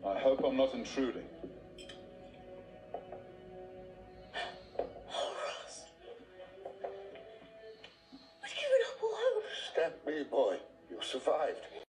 I hope I'm not intruding. Horace! We've given up all hope. Stand me, boy. You survived.